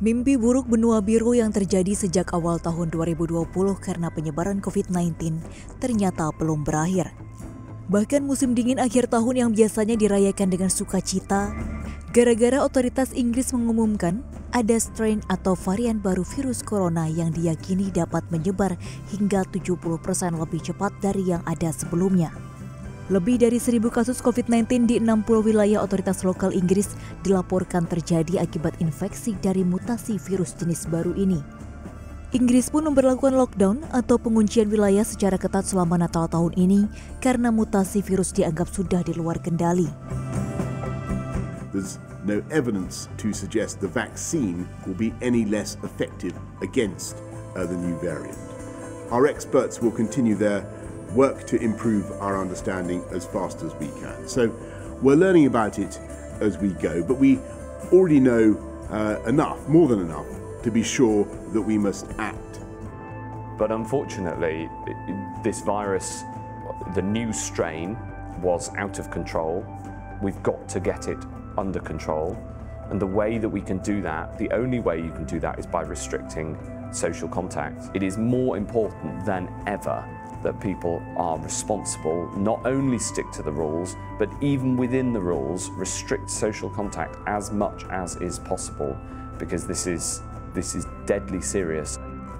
Mimpi buruk benua biru yang terjadi sejak awal tahun 2020 karena penyebaran COVID-19 ternyata belum berakhir. Bahkan musim dingin akhir tahun yang biasanya dirayakan dengan sukacita, gara-gara otoritas Inggris mengumumkan ada strain atau varian baru virus corona yang diyakini dapat menyebar hingga 70% lebih cepat dari yang ada sebelumnya. Lebih dari 1.000 kasus COVID-19 di 60 wilayah otoritas lokal Inggris dilaporkan terjadi akibat infeksi dari mutasi virus jenis baru ini. Inggris pun memberlakukan lockdown atau penguncian wilayah secara ketat selama Natal tahun ini karena mutasi virus dianggap sudah di luar kendali. There's no evidence to suggest the vaccine will be any less effective against the new variant. Our experts will continue their work to improve our understanding as fast as we can. So we're learning about it as we go, but we already know enough, more than enough, to be sure that we must act. But unfortunately, this virus, the new strain, was out of control. We've got to get it under control. And the way that we can do that, the only way you can do that is by restricting social contact. It is more important than ever that people are responsible, not only stick to the rules, but even within the rules, restrict social contact as much as is possible, because this is deadly serious.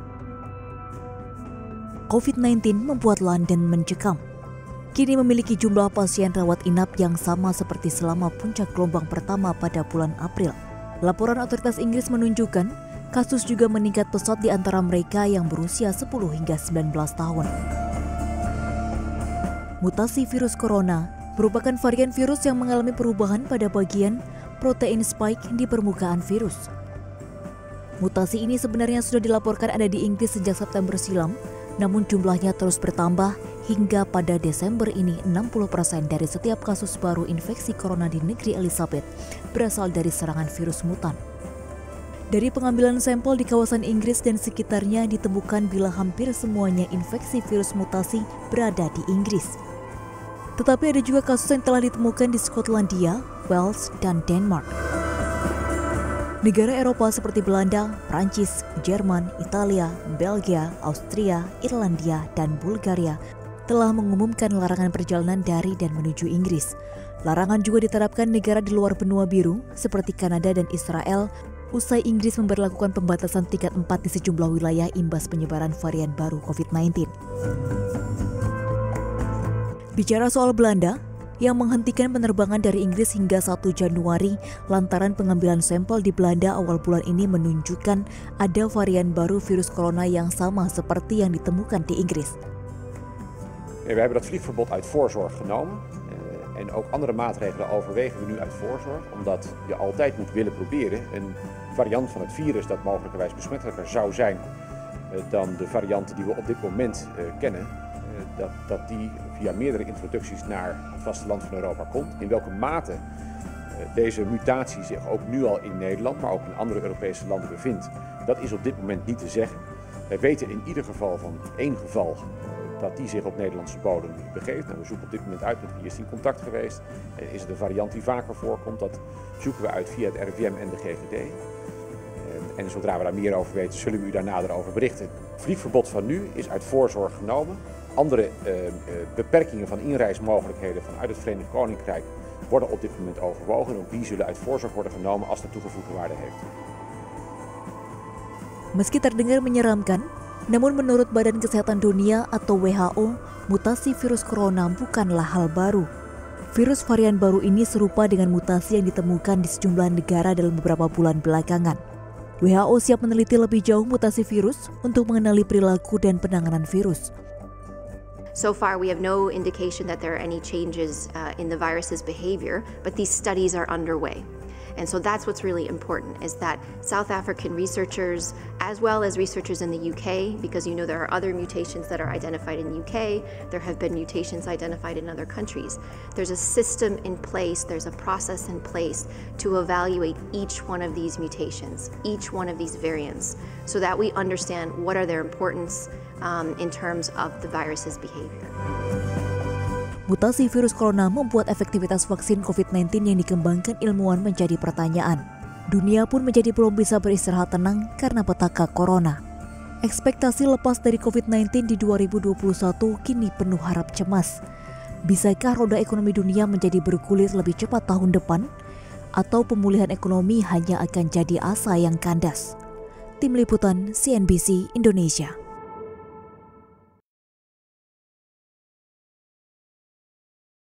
COVID-19 membuat London mencekam. Kini memiliki jumlah pasien rawat inap yang sama seperti selama puncak gelombang pertama pada bulan April. Laporan otoritas Inggris menunjukkan kasus juga meningkat pesat di antara mereka yang berusia 10 hingga 19 tahun. Mutasi virus corona merupakan varian virus yang mengalami perubahan pada bagian protein spike di permukaan virus. Mutasi ini sebenarnya sudah dilaporkan ada di Inggris sejak September silam, namun jumlahnya terus bertambah hingga pada Desember ini 60% dari setiap kasus baru infeksi corona di negeri Elizabeth berasal dari serangan virus mutan. Dari pengambilan sampel di kawasan Inggris dan sekitarnya ditemukan bila hampir semuanya infeksi virus mutasi berada di Inggris. Tetapi ada juga kasus yang telah ditemukan di Skotlandia, Wales, dan Denmark. Negara Eropa seperti Belanda, Prancis, Jerman, Italia, Belgia, Austria, Irlandia, dan Bulgaria telah mengumumkan larangan perjalanan dari dan menuju Inggris. Larangan juga diterapkan negara di luar benua biru seperti Kanada dan Israel usai Inggris memberlakukan pembatasan tingkat 4 di sejumlah wilayah imbas penyebaran varian baru COVID-19. Bicara soal Belanda, yang menghentikan penerbangan dari Inggris hingga 1 Januari lantaran pengambilan sampel di Belanda awal bulan ini menunjukkan ada varian baru virus corona yang sama seperti yang ditemukan di Inggris. We hebben dat vliegverbod uit voorzorg genomen en ook andere maatregelen overwegen we nu uit voorzorg, omdat je altijd moet willen proberen een variant van het virus dat mogelijkerwijs besmettelijker zou zijn dan de varianten die we op dit moment kennen, dat die via meerdere introducties naar het vasteland van Europa komt. In welke mate deze mutatie zich ook nu al in Nederland, maar ook in andere Europese landen bevindt, dat is op dit moment niet te zeggen. Wij weten in ieder geval van 1 geval dat die zich op Nederlandse bodem begeeft. We zoeken op dit moment uit met wie is die in contact geweest. Is het een variant die vaker voorkomt? Dat zoeken we uit via het RIVM en de GGD. En zodra we daar meer over weten, zullen we u daar nader over berichten. Het vliegverbod van nu is uit voorzorg genomen. Andere beperkingen van inreismogelijkheden vanuit het Verenigd Koninkrijk worden op dit moment overwogen. Ook die zullen uit voorzorg worden genomen als dat toegevoegde waarde heeft. Meski terdengar menyeramkan, namun menurut Badan Kesehatan Dunia atau WHO, mutasi virus corona bukanlah hal baru. Virus varian baru ini serupa dengan mutasi yang ditemukan di sejumlah negara dalam beberapa bulan belakangan. WHO siap meneliti lebih jauh mutasi virus untuk mengenali perilaku dan penanganan virus. So far, we have no indication that there are any changes in the virus's behavior, but these studies are underway. And so that's what's really important, is that South African researchers, as well as researchers in the UK, because you know there are other mutations that are identified in the UK, there have been mutations identified in other countries. There's a system in place, there's a process in place to evaluate each one of these mutations, each one of these variants, so that we understand what are their importance in terms of the virus's behavior. Mutasi virus corona membuat efektivitas vaksin COVID-19 yang dikembangkan ilmuwan menjadi pertanyaan. Dunia pun menjadi belum bisa beristirahat tenang karena petaka corona. Ekspektasi lepas dari COVID-19 di 2021 kini penuh harap cemas. Bisakah roda ekonomi dunia menjadi bergulir lebih cepat tahun depan? Atau pemulihan ekonomi hanya akan jadi asa yang kandas? Tim Liputan CNBC Indonesia.